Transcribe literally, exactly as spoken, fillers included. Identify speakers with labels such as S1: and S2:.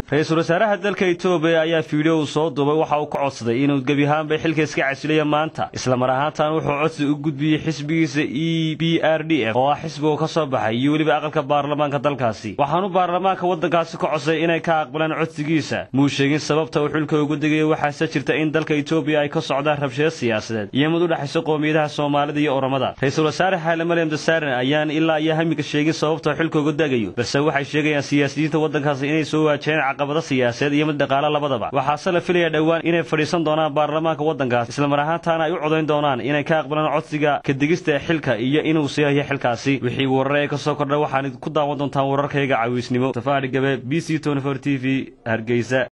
S1: Ra'iisul Wasaaraha dalka Itoobiya ayaa fiidiyoo soo duubay waxa uu ka codsaday inuu gabi ahaanba xilka iska casilay maanta isla mar ahaantan wuxuu codsi u gudbiyay xisbigiisa E P R D F oo xisbiga ka soo baxay iyo waliba aqalka baarlamaanka dalkaasi waxaanu baarlamaanka wadankaasi ka codsaday inay ka aqbalaan codsigiisa muu sheegin sababta uu xilka ugu degay waxa jirta in dalka Itoobiya ay ka socdaan rabshado siyaasadeed iyo mid u dhaxayso qoomiyadaha Soomaalida iyo Oromada Ra'iisul Wasaare Haile Mariam Desalegn ayaan ilaa iyo hamiga sheegin sababta xilka ugu degayo balse waxay sheegayaan siyaasiyiinta wadankaasi inay soo waajaheen caqabado siyaasadeed iyo mid dhaqaale labadaba waxa la filayaa dhawaan inay fadhiisan doonaan baarlamaanka wadankaas isla mar ahaantaana ay u codeyn doonaan inay ka aqbalaan codsiga ka degista xilka iyo inuu siiyo xilkaasi wixii warar ka soo kordhay waxaan ku daawan doontaan wararkayga caawisnimo Tafaari Gabe B C twenty-four T V Hargeysa